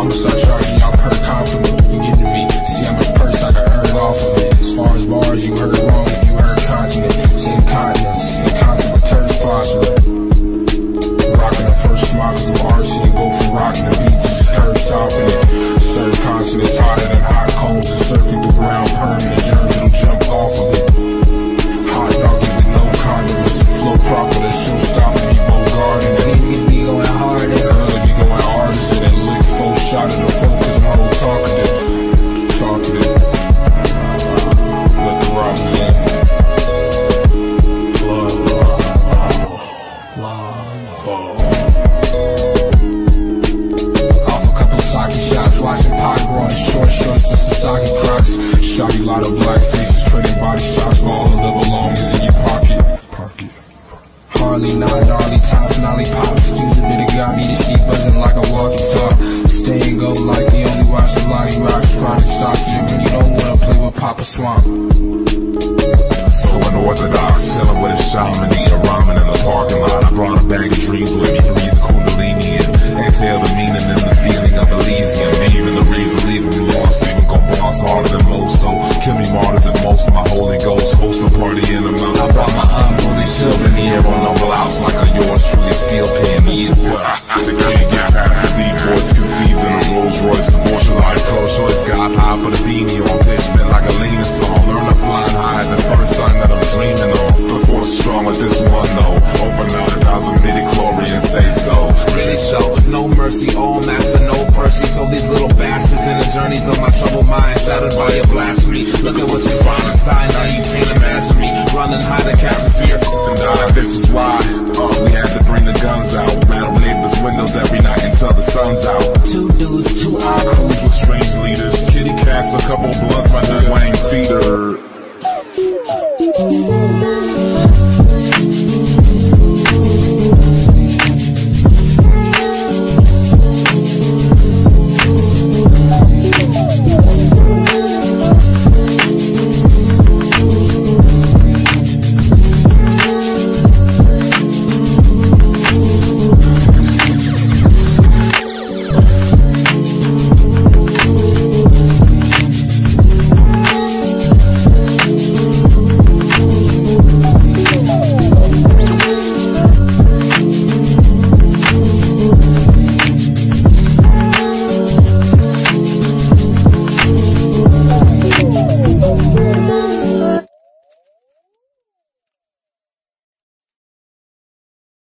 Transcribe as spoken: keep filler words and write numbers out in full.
I'ma start charging y'all per compliment you give to me. See how much purse I can earn off of it. As far as bars, you heard wrong if you heard continent. Say incontinence, incontinent with turd possible. Rocking the first models of R C and go from rocking the beats to just curb stopping it. Serve consonants hotter than hot coals and surfing through ground permanent. Germs will jump off of it. Hot doggy with no condiments. Flow proper, that show stopping me, Bogart. And the niggas be going hard and early be going hardest. And then lick full shot of the focus and whole talkative. Talkative. Let the robbers in. Love, love, love, love. Off a couple of sake shots, watching pot growing short shorts and Sasaki Crocs. Shotty lot of black faces, trading body shots for all the little belongings in your pocket. Pocket. Harley, not gnarly tops, nolly pops. Use a bit of gobby, the sheet buzzing like a walkie-talk. Stay and go like the only watch the Lottie Rock. Scrawny Saki, and really don't wanna play with Papa Swamp. So unorthodox, chillin' with a shaman, eating ramen in the parking lot. I brought a bag of dreams with me, breathe the kundalini and exhale the meaning and the feeling of Elysium. Even the razor leaving me lost, even gon' boss harder than most. So kill me martyrs and most of my Holy Ghost. Host a party in the mountain. I brought my unruly children here on no blouse like a yours truly steel pen. The can't get past the deep voice conceived in a Rolls Royce. Abortion life, pro choice, got high, put a beanie on. Bitch, been like a Lena song. Learn to flying high, the first sign that I'm dreaming on. Before strong with this one though. Over nine thousand midi-chlorians say so. Really show no mercy, all master, no Percy. So these little bastards in the journeys of my troubled mind, shattered by your blasphemy. Look at what you find inside, now you can't imagine me running high the atmosphere and die. This is why uh, we had to bring the guns out. Rattle neighbors' windows every night until the sun's out. Two dudes, two odd crews With strange leaders, kitty cats, a couple blunts, my Wayne feeder.